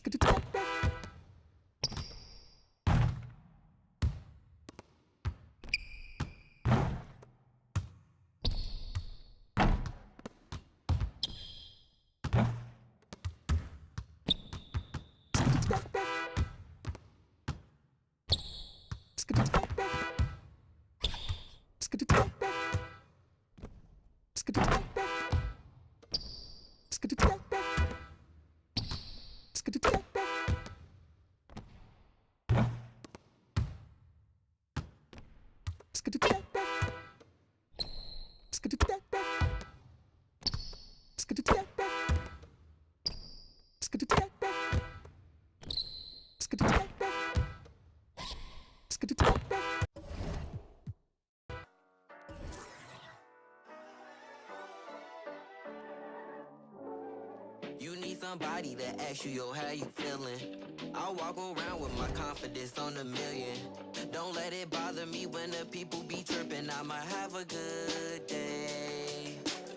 You need somebody to ask you, yo, how you feeling? I walk around with my confidence on a million. Don't let it bother me when the people be tripping. I'ma have a good day.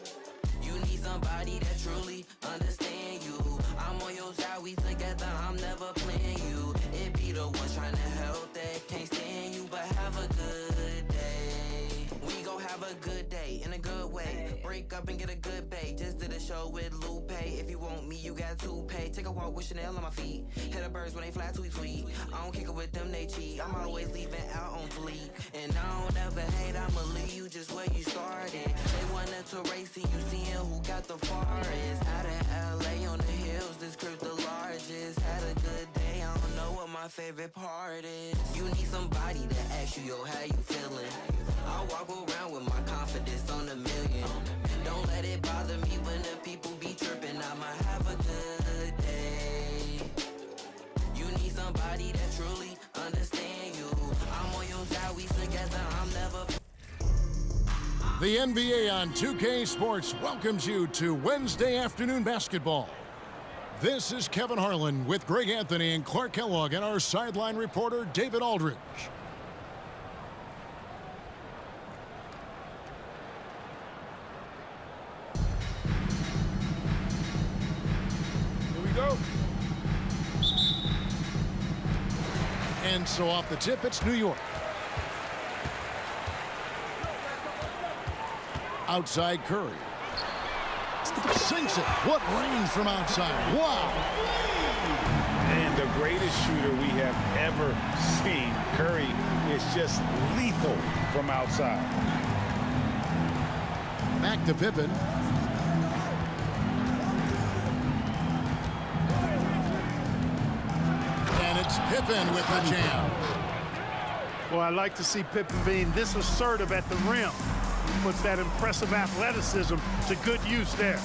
You need somebody that truly understand you. I'm on your side, we together, I'm never playing you. It be the ones trying to help that can't stand you, but have a good day. We gon' have a good day in a good way. Break up and get a good pay. Just did a show with Lupe. If you want me, you got to pay. Take a walk with Chanel on my feet. Hit the birds when they fly tweet tweet. I don't kick it with them, they cheat. I'm always leaving out on fleek. And I don't ever hate, I'ma leave you just where you started. They wanted to race and you seeing who got the farthest. Out of LA on the hills, this crib the largest. Had a good day, I don't know what my favorite part is. You need somebody to ask you, yo, how you feeling? I walk around with my confidence on a million. Don't let it bother me when the people be tripping. I'ma have a good day. You need somebody that truly understand you. I'm on your side, we together, I'm never. The NBA on 2K Sports welcomes you to Wednesday afternoon basketball. This is Kevin Harlan with Greg Anthony and Clark Kellogg and our sideline reporter David Aldridge. Go. And so off the tip, it's New York. Outside Curry. Sinks it. What range from outside. Wow. And the greatest shooter we have ever seen. Curry is just lethal from outside. Back to Pippen. It's Pippen with the jam. Well, I like to see Pippen being this assertive at the rim. He puts that impressive athleticism to good use there.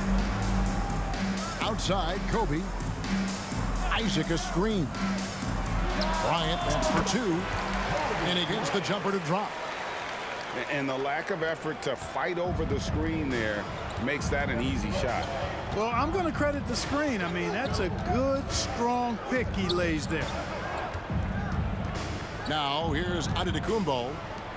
Outside, Kobe. Isaac a screen. Bryant, that's for two. And he gets the jumper to drop. And the lack of effort to fight over the screen there makes that an easy shot. Well, I'm going to credit the screen. I mean, that's a good, strong pick he lays there. Now, here's Antetokounmpo.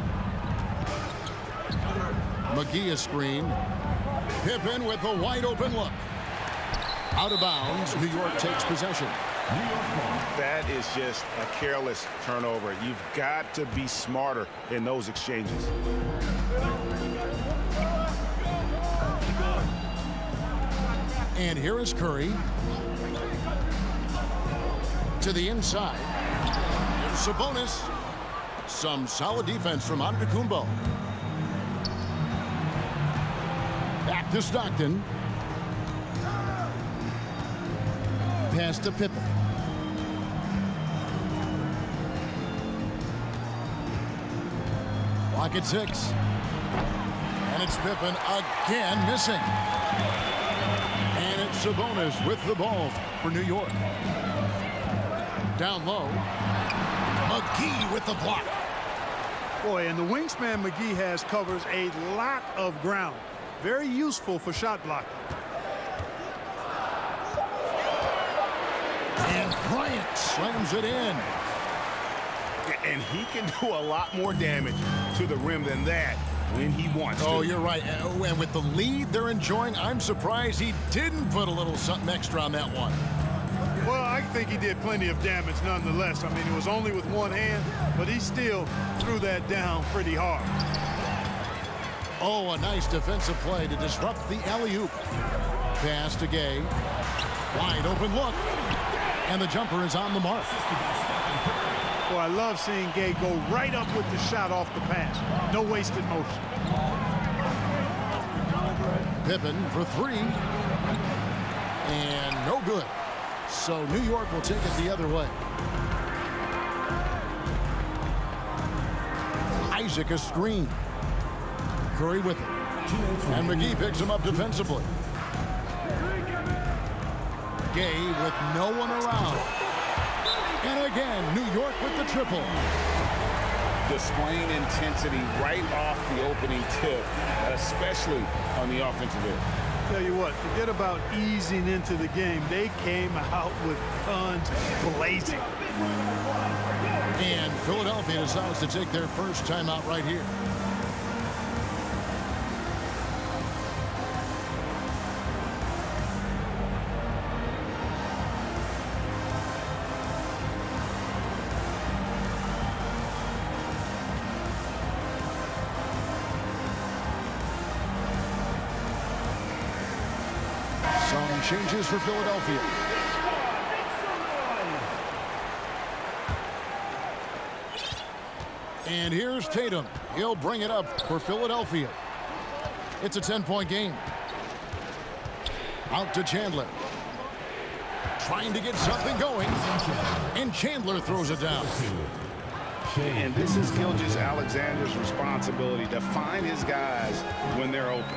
McGee a screen. Pippen with a wide-open look. Out of bounds, New York takes possession. That is just a careless turnover. You've got to be smarter in those exchanges. And here is Curry. To the inside. Here's Sabonis. Some solid defense from Antetokounmpo. Back to Stockton. Pass to Pippen. Clock at 6. And it's Pippen again missing. And it's Sabonis with the ball for New York. Down low. McGee with the block. Boy, and the wingspan McGee has covers a lot of ground. Very useful for shot blocking. And Bryant slams it in. And he can do a lot more damage to the rim than that when he wants to. Oh, you're right. And with the lead they're enjoying, I'm surprised he didn't put a little something extra on that one. Well, I think he did plenty of damage nonetheless. I mean, it was only with one hand, but he still threw that down pretty hard. Oh, a nice defensive play to disrupt the alley-oop. Pass to Gay. Wide open look. And the jumper is on the mark. Well, I love seeing Gay go right up with the shot off the pass. No wasted motion. Pippen for three. And no good. So New York will take it the other way. Isaac a screen. Curry with it. And McGee picks him up defensively. Gay with no one around. And again, New York with the triple. Displaying intensity right off the opening tip, especially on the offensive end. Tell you what, forget about easing into the game. They came out with guns blazing. And Philadelphia decides to take their first timeout right here. Some changes for Philadelphia. And here's Tatum. He'll bring it up for Philadelphia. It's a 10-point game. Out to Chandler. Trying to get something going. And Chandler throws it down. And this is Gilgeous-Alexander's responsibility to find his guys when they're open.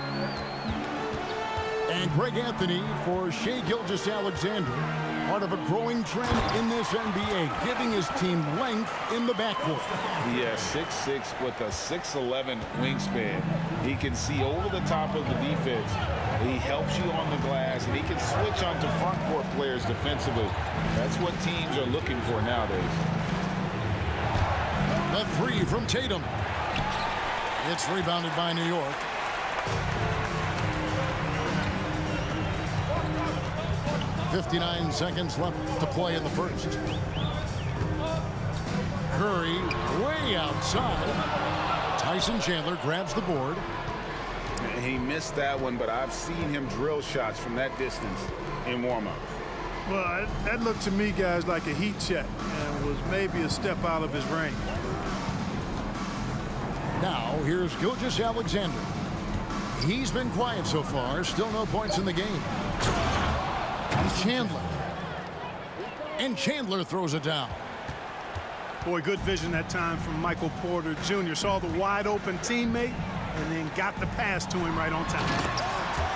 And Greg Anthony for Shai Gilgeous-Alexander. Part of a growing trend in this NBA, giving his team length in the backcourt. He has 6'6" with a 6'11" wingspan. He can see over the top of the defense. He helps you on the glass, and he can switch onto front court players defensively. That's what teams are looking for nowadays. The three from Tatum. It's rebounded by New York. .59 seconds left to play in the first. Curry way outside. Tyson Chandler grabs the board. He missed that one, but I've seen him drill shots from that distance in warm-ups. Well, that looked to me, guys, like a heat check and was maybe a step out of his range. Now, here's Gilgeous-Alexander. He's been quiet so far. Still no points in the game. Chandler. And Chandler throws it down. Boy, good vision that time from Michael Porter Jr. Saw the wide open teammate and then got the pass to him right on time.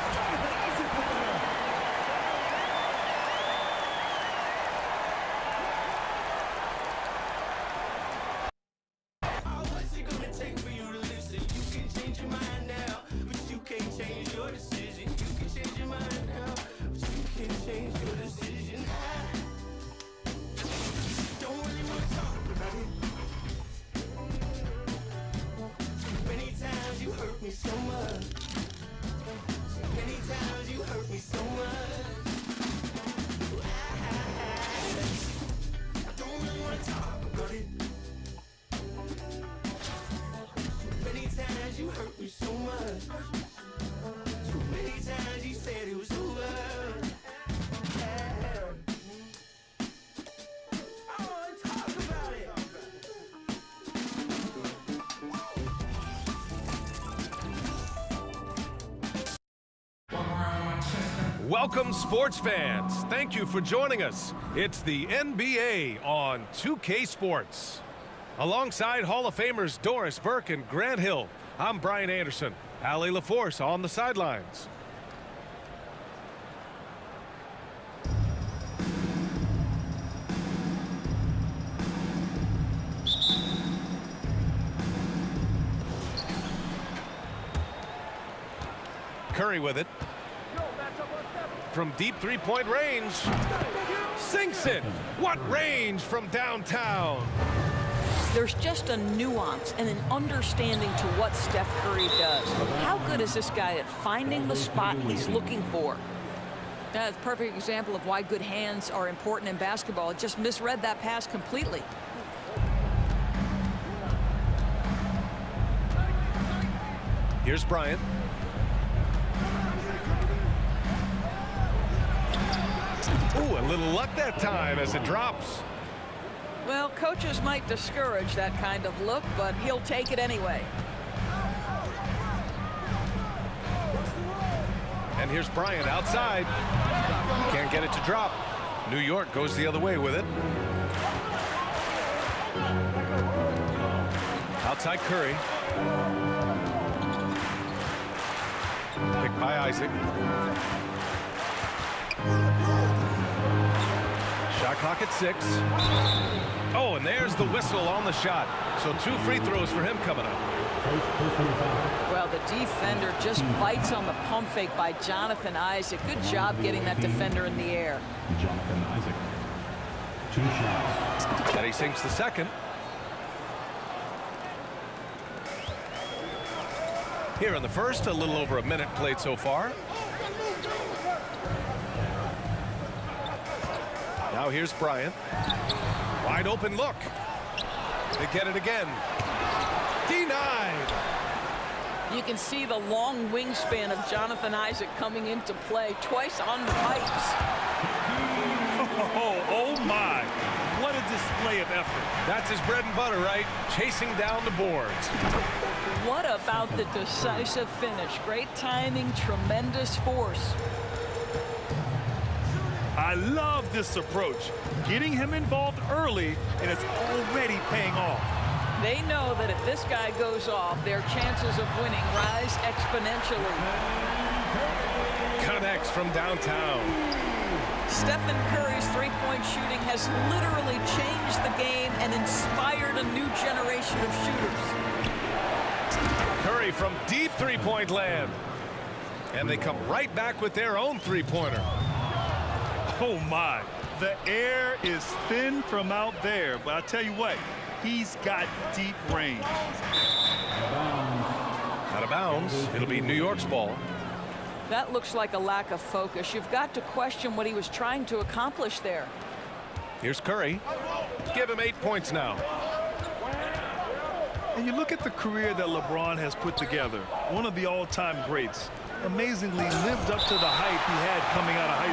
Welcome, sports fans. Thank you for joining us. It's the NBA on 2K Sports. Alongside Hall of Famers Doris Burke and Grant Hill, I'm Brian Anderson. Allie LaForce on the sidelines. Curry with it. From deep three-point range. Sinks it. What range from downtown? There's just a nuance and an understanding to what Steph Curry does. How good is this guy at finding the spot he's looking for? That's a perfect example of why good hands are important in basketball. It just misread that pass completely. Here's Bryant. Ooh, a little luck that time as it drops. Well, coaches might discourage that kind of look, but he'll take it anyway. And here's Bryant outside. Can't get it to drop. New York goes the other way with it. Outside Curry. Picked by Isaac. Shot clock at 6. Oh, and there's the whistle on the shot. So 2 free throws for him coming up. Well, the defender just bites on the pump fake by Jonathan Isaac. Good job getting that defender in the air. Jonathan Isaac. 2 shots. And he sinks the second. Here in the first, a little over a minute played so far. Now here's Bryant. Wide open look. They get it again. Denied. You can see the long wingspan of Jonathan Isaac coming into play twice on the pipes. Oh my. What a display of effort. That's his bread and butter, right? Chasing down the boards. What about the decisive finish? Great timing, tremendous force. I love this approach. Getting him involved early, and it's already paying off. They know that if this guy goes off, their chances of winning rise exponentially. Connects from downtown. Stephen Curry's three-point shooting has literally changed the game and inspired a new generation of shooters. Curry from deep three-point land. And they come right back with their own three-pointer. Oh my. The air is thin from out there, but I tell you what, he's got deep range. Out of bounds. It'll be New York's ball. That looks like a lack of focus. You've got to question what he was trying to accomplish there. Here's Curry. Give him 8 points now. And you look at the career that LeBron has put together. One of the all-time greats. Amazingly lived up to the hype he had coming out of high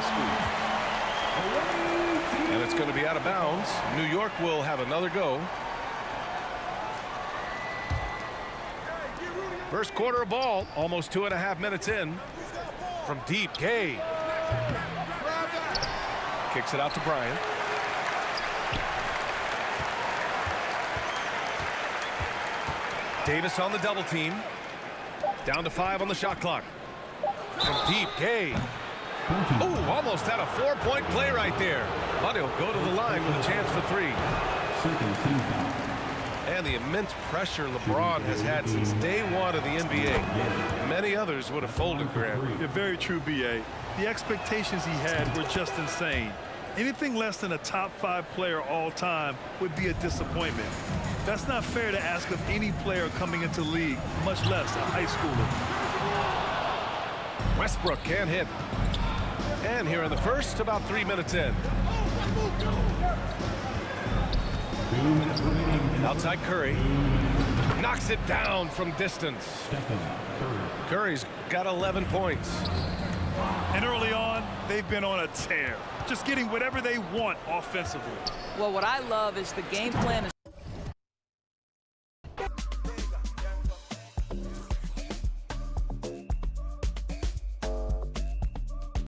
school. And it's going to be out of bounds. New York will have another go. First quarter of ball, almost 2.5 minutes in. From deep, Gay. Kicks it out to Bryant. Davis on the double team. Down to 5 on the shot clock. From deep, Gay. Oh, almost had a 4-point play right there. But he'll go to the line with a chance for 3. And the immense pressure LeBron has had since day 1 of the NBA. Many others would have folded, Grant. You're very true, B.A. The expectations he had were just insane. Anything less than a top 5 player all time would be a disappointment. That's not fair to ask of any player coming into the league, much less a high schooler. Westbrook can't hit. And here in the first, about 3 minutes in. 2 minutes remaining. Outside Curry. Knocks it down from distance. Curry's got 11 points. And early on, they've been on a tear. Just getting whatever they want offensively. Well, what I love is the game plan is